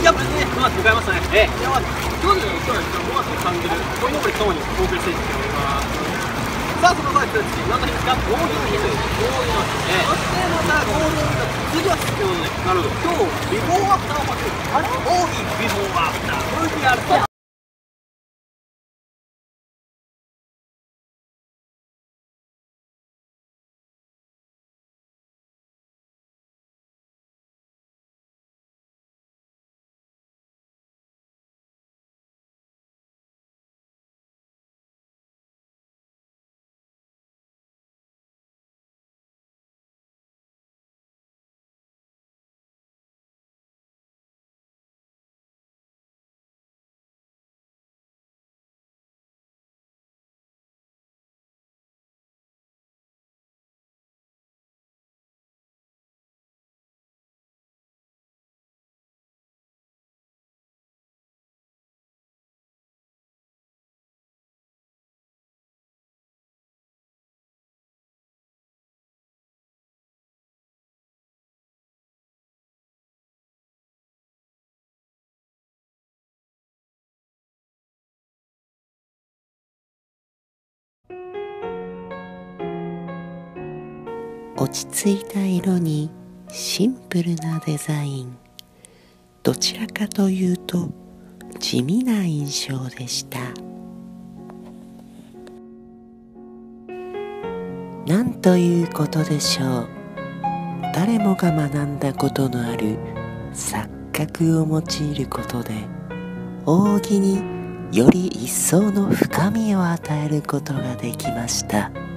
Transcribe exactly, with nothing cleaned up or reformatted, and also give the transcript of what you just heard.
やっぱりね、ごがつ迎えましたね。ええ、いや、まあ、今日の今日のごがつを感じる、こいのぼりともにお送りしたいと思います。さあ、その際ですね、何の日ですか？ゴールデンウィーク。ゴールデンウィーク。ええ。そしてまたゴールデンウィーク、次はということで、なるほど。今日、ビフォーアフターを待ってる。あれ？大きいビフォーアフター。ブイティーアール と。 落ち着いた色にシンプルなデザイン、どちらかというと地味な印象でした。なんということでしょう。誰もが学んだことのある錯覚を用いることで扇により一層の深みを与えることができました。